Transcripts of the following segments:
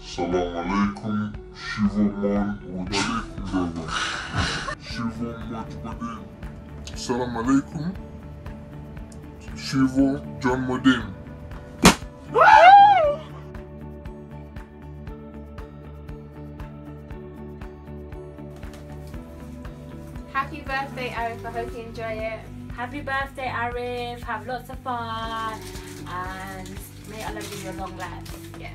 Salam alaikum, Shivaman Udalikum Baba. Shiva Majbadin. Salam alaikum, Shiva Janmadin. Happy birthday, Arife. I hope you enjoy it. Happy birthday, Arife. Have lots of fun. And may Allah give you a long life. Yeah.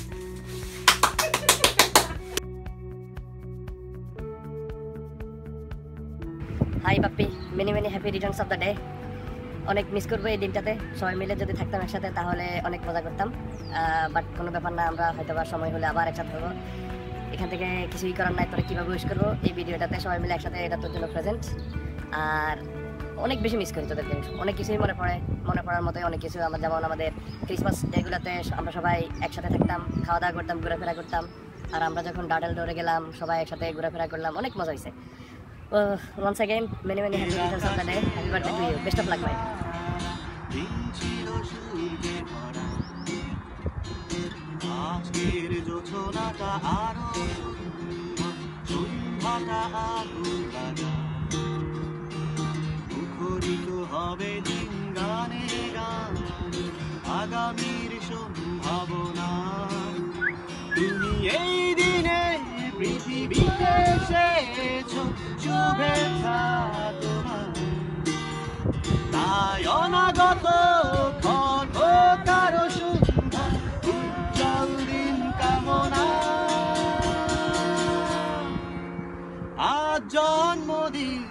Hi Bappi, many many happy returns of the day. অনেক miss করবো এই দিনটাতে। সবাই মিলে যদি থাকতাম একসাথে তাহলে অনেক মজা করতাম, বাট কোনো ব্যাপার না, আমরা হয়তো বা সময় হলে আবার একসাথে হবো। এখান থেকে কিছুই করার নাই, তোরা কীভাবে উইশ করবো এই ভিডিওটাতে সবাই মিলে একসাথে, এটা তোর জন্য প্রেজেন্ট। আর অনেক বেশি মিস করি তোদেরকে, অনেক কিছুই মনে পড়ার মতোই অনেক কিছু। আমার যেমন আমাদের ক্রিসমাস ডেগুলোতে আমরা সবাই একসাথে থাকতাম, খাওয়া দাওয়া করতাম, ঘোরাফেরা করতাম। আর আমরা যখন ডাডাল ডোরে গেলাম সবাই একসাথে ঘোরাফেরা করলাম, অনেক মজা হয়েছে। Once again, many happy returns of the day. Happy birthday to you. Best of luck, mate. আগামীর সম্ভাবনা তুমি এই দিনে পৃথিবীতে এসেছো, শুভেচ্ছা তোমার। তাই অনাগত ক্ষণ হোক আরো সুন্দর, উজ্জ্বল দিন কামনা। আজ জন্মদিন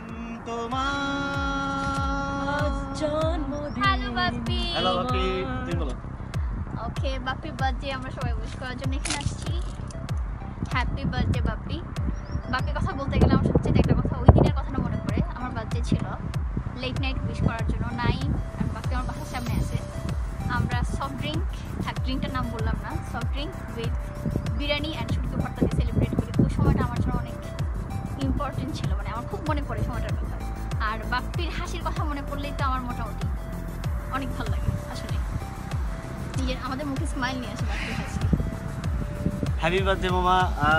তোমার। হ্যালো বাপ্পি। হ্যালো বাপ্পি, তুমি বলো। ওকে, বাপ্পির বার্থডে আমরা সবাই উইশ করার জন্য এখানে আসছি। Happy birthday Bappi. বাপ্পির কথা বলতে গেলে আমার সবচেয়ে একটা কথা, ওই দিনের কথাটা মনে পড়ে। আমার বার্থডে ছিল, লেট নাইট উইশ করার জন্য নাই, আর বাপ্পি আমার বাসার সামনে আছে। আমরা সফট ড্রিঙ্ক, ড্রিঙ্কটার নাম বললাম না, soft drink with biryani and শুটকি ভর্তা দিয়ে সেলিব্রেট করি। ওই সময়টা আমার জন্য অনেক ইম্পর্টেন্ট ছিল, মানে আমার খুব মনে পড়ে সময়টার কথা। আর বাপ্পির হাসির কথা মনে পড়লেই তো আমার মোটামুটি অনেক ভালো লাগে আসলে। নিজের আমাদের মুখে স্মাইল নিয়ে আসে বাপ্পির হাসি। হ্যাপি বার্থডে মামা।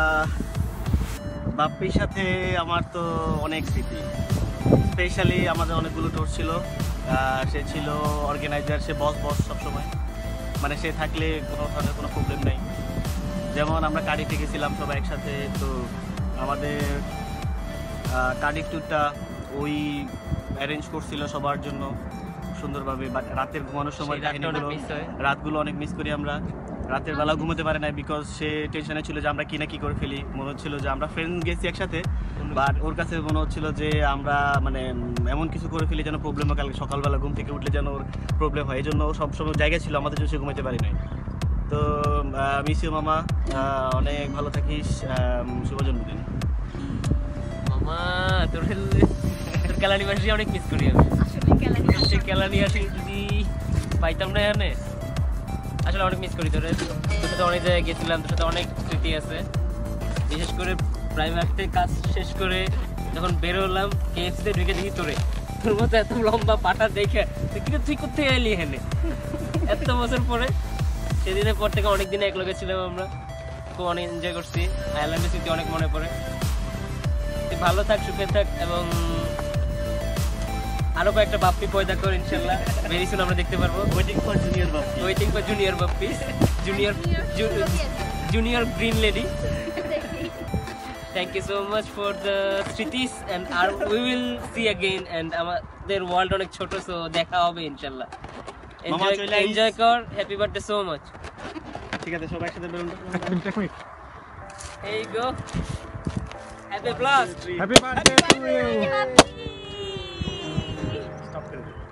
বাপ্পির সাথে আমার তো অনেক স্মৃতি, স্পেশালি আমাদের অনেকগুলো ট্যুর ছিল। সে ছিল অর্গানাইজার, সে বস সবসময়, মানে সে থাকলে কোনো ধরনের কোনো প্রবলেম নেই। যেমন আমরা কার্ডিফে গেছিলাম সবাই একসাথে, তো আমাদের কার্ডিফ ট্যুরটা ওই অ্যারেঞ্জ করছিল সবার জন্য সুন্দরভাবে। বাট রাতের ঘুমানোর সময় রাতগুলো অনেক মিস করি আমরা। রাতের বেলা ঘুমোতে পারে না, বিকজ সে টেনশনে ছিল যে আমরা কি না কি করে ফেলি। মনে হচ্ছিল যে আমরা ফ্রেন্ড গেছি একসাথে, বাট ওর কাছে মনে হচ্ছিল যে আমরা মানে এমন কিছু করে ফেলি যেন প্রবলেম হয়, কালকে সকালবেলা ঘুম থেকে উঠলে যেন ওর প্রবলেম হয়। এই জন্য ও সবসময় জায়গায় ছিল, আমাদের জন্য সে ঘুমাতে পারি নাই। তো মিস ইউ মামা, অনেক ভালো থাকিস, শুভ জন্মদিন মামা। তোর কেলানি মাসি অনেক মিস করি আমি আসলে। কেলানি আসি যদি পাইতাম না এখানে, আসলে অনেক মিস করি। তোর সাথে অনেক জায়গায় গেছিলাম, তোর সাথে অনেক স্মৃতি আছে। বিশেষ করে প্রাইভেটে কাজ শেষ করে যখন বেরোলাম, KFC তে ঢুকে দেখি তোর মতো এত লম্বা পাটা দেখে তুই কোথায় এলি এখানে এত বছর পরে। সেদিনের পর থেকে অনেক দিনে একলগে ছিলাম আমরা, খুব অনেক এনজয় করছি। আয়ারল্যান্ডের স্মৃতি অনেক মনে পড়ে। তুই ভালো থাক, সুখে থাক, এবং আরো কয়েকটা বাপ্পি পয়দা কর ইনশাআল্লাহ। ভেরি সুন আমরা দেখতে পারবো। Waiting for junior Bappi, junior green lady. Thank you so much for the স্মৃতিস, and we will see again. And আমাদের ওয়ার্ল্ড অনেক ছোট, সো দেখা হবে ইনশাআল্লাহ। এনজয় কর। Happy birthday so much. ঠিক আছে, সবাই একসাথে বেরোন। Here you go. Happy blast. Happy birthday to you. Stop করে দে।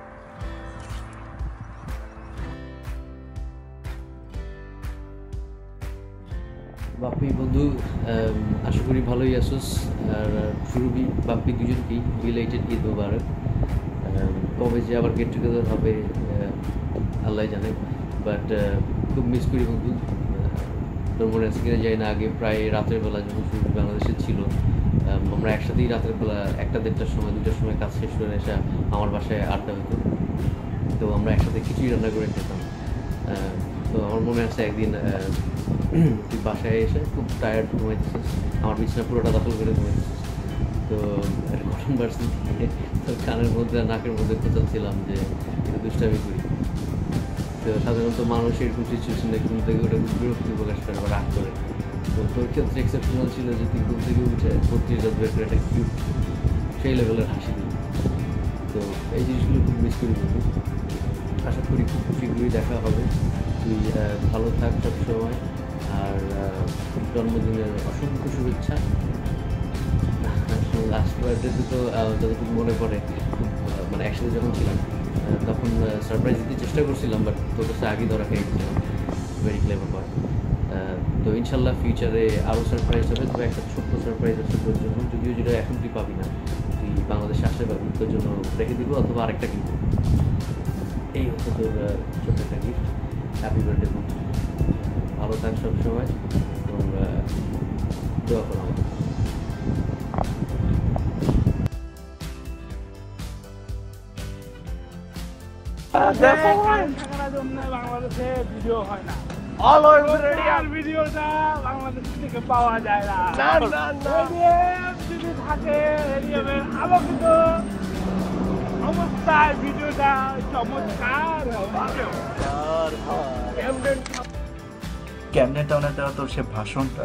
বাপ্পি বন্ধু, আশা করি ভালোই আসোস। আর সুরভি বাপ্পি দুজনকেই রিলেটেড ঈদ মোবারক। কবে যে আবার গেট টুগেদার হবে আল্লাহ জানে, বাট খুব মিস করি বন্ধু। তোর মনে আছে কিনা জানি না, আগে প্রায় রাতের বেলা যখন সুরভি বাংলাদেশে ছিল, আমরা একসাথেই রাতের বেলা 1টা-1:30টার সময় 2টার সময় কাজ শেষ করে এসে আমার বাসায় আড্ডা হতো। তো আমরা একসাথে খিচুড়ি রান্না করে খেতাম। তো আমার মনে আছে একদিন তুই বাসায় এসে খুব টায়ার্ড ঘুমাইতেছিস, আমার বিছানা পুরোটা দখল করে ঘুমাইতেছিস। তো কঠোর ভার্সন থেকে তোর কানের মধ্যে নাকের মধ্যে খোঁচাচ্ছিলাম যে একটু দুষ্টামি করি। তো সাধারণত মানুষ এরকম সিচুয়েশনে ঘুম থেকে ওটা খুব বিরক্তি প্রকাশ করে বা রাগ করে। তো তোর ক্ষেত্রে এক্সেপশনাল ছিল যে তুই ঘুম থেকে উঠে 32 বের করে একটা কিউট সেই লেভেলের হাসি দিবি। তো এই জিনিসগুলো খুব মিস করি বলবো। আশা করি খুব শীঘ্রই দেখা হবে। তুই ভালো থাক সবসময়, আর জন্মদিনের অসংখ্য শুভেচ্ছা। লাস্ট বার্থডেতে তো যতটুকু মনে পড়ে খুব মানে একসাথে যখন ছিলাম তখন সারপ্রাইজ দিতে চেষ্টা করছিলাম, বাট তোর কাছে আগে ধরা খেয়ে গেছিলাম। Very clever boy. তো ইনশাল্লাহ ফিউচারে আরও সারপ্রাইজ হবে। তবে একটা ছোট্ট সারপ্রাইজ আছে তোর জন্য, যদিও যেটা এখন তুই পাবি না, তুই বাংলাদেশে আসলে পাবি। তোর জন্য রেখে দিব অথবা আরেকটা কিনবো। এই হচ্ছে তোর ছোট্ট একটা গিফট। হ্যাপি বার্থডে বলছি। ভালো থাক সবসময় এবং দোয়া করো আমাকে। বাংলাদেশে ভিডিও হয় না, অলওয়েজ রেডিয়াল ভিডিওটা বাংলাদেশ থেকে পাওয়া যায় না। যদি থাকে রেডিয়ামের আলোকিত অবস্থায় ভিডিওটা চমৎকার ক্যামনে টাউনে দেওয়া তোর সে ভাষণটা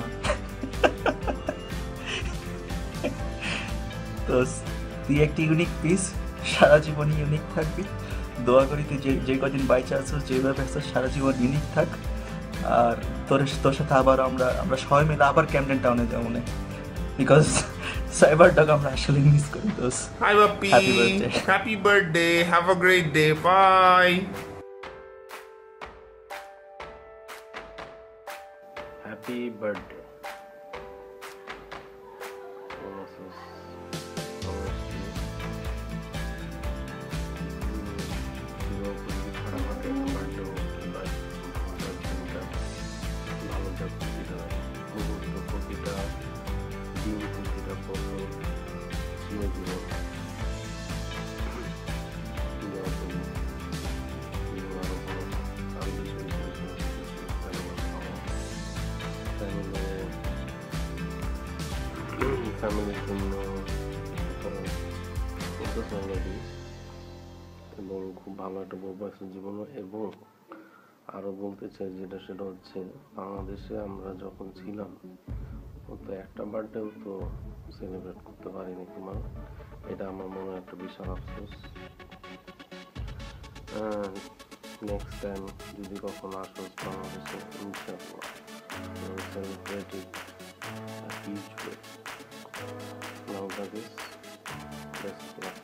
তো তুই একটি ইউনিক পিস, সারা জীবন ইউনিক থাকবি। দোয়া করি তুই যে কদিন বাইচে আছো, যেভাবে আছো সারা জীবন ইউনিক থাক। আর তোর সাথে আবার আমরা সবাই মিলে আবার ক্যামডেন টাউনে যাবো না, বিকজ সাইবার ডগ আমরা আসলে মিস করি। দোস hi Bappi, happy birthday, have a great day, bye. Happy birthday. ফ্যামিলির জন্য এবং খুব ভালো একটা বয়সের জীবন। এবং আরও বলতে চাই সেটা হচ্ছে বাংলাদেশে আমরা যখন ছিলাম তো একটা বার্থডেও তো সেলিব্রেট করতে পারিনি তোমার। এটা আমার মনে হয় একটা বিশাল আফসোস। নেক্সট টাইম যদি কখনো আসোস বাংলাদেশে, ইনশাআল্লাহ celebrate it huge way. Now that is best luck.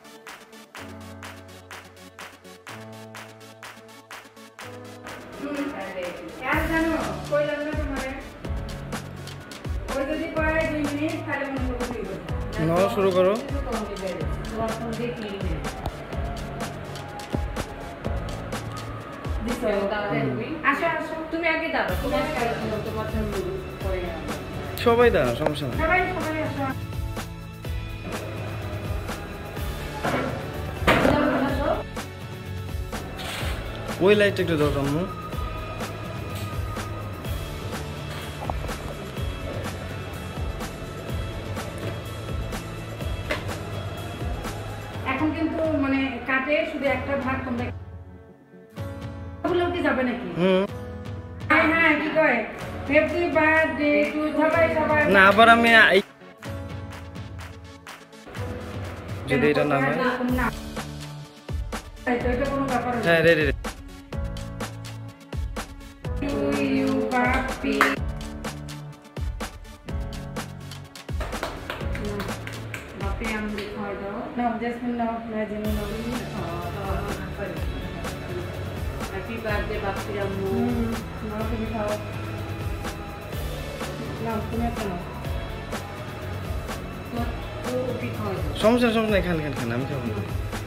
यार जानो कोई लगना तुम्हारे कोई जल्दी पढ़ाई 2 मिनट खाली मन को भी नो शुरू करो। देख लीजिए दिस आशा आशा তুমি আগে দাও, তুমি আগে দাও, তোমার জন্য পড়ে না সবাই দাও, সমস্যা নেই। সবাই আসো। ওই লাইটটা একটু দাও আম্মু। এখন কিন্তু মানে কাটে শুধু একটা ভাগ তোমরা কি যাবে নাকি? হ্যাঁ হ্যাঁ কি কয় হ্যাপি বার্থডে টু সবাই না আবার আমি যদি এটা না হয় না এটা কোনো ব্যাপার না। হ্যাঁ রেডি ইউ বাপি বাপি আমি দেখাই দাও না জেসমিন নাও मैं जिन्हों नाम हैप्पी बर्थडे बापी अम्मू नाम भी दिखाओ नाम तुम्हें तो दिखाओ সমস্যা নেই। খান আমি খাবো না।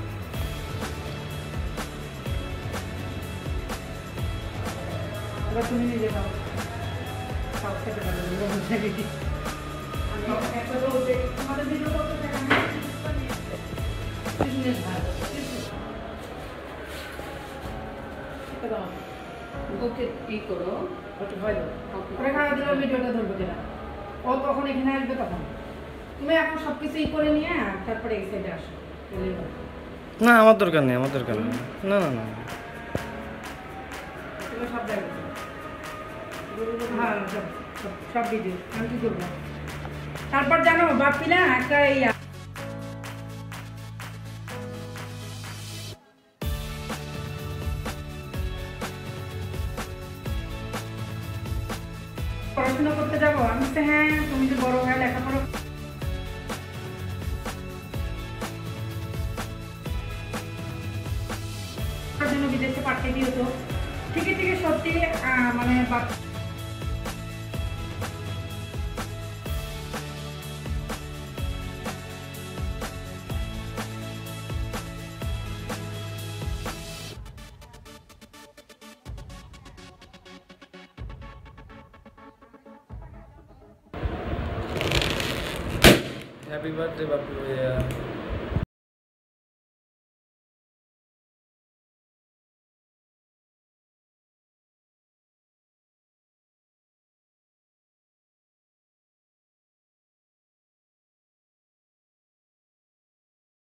এবার তুমি নিজে খাও খাও খেতে পারো একটা রোজ তোমাদের ভিডিও করতে থাকা বিজনেস ভালো ওকে ই করো, ওকে হয় দাও। ওরে খাওয়া দিলে ভিডিওটা ধরবে কিনা? ও তখন এখানে আসবে তখন। তুমি এখন সবকিছু ই করে নিয়ে তারপরে এই সাইডে আসো। না আমার দরকার নেই, আমার দরকার নেই। না না না তুমি সব দেখো। হ্যাঁ সব ভিডিও আমি কি করবো? তারপর জানো বাপি না একটা ইয়া পড়াশোনা করতে যাবো। আমি তো হ্যাঁ, তুমি যে বড় হয়ে লেখাপড়া জন্য বিদেশে পাঠিয়ে দিও তো। ঠিকই ঠিকই সত্যি মানে হ্যাপি বার্থডে বাপু ভাইয়া।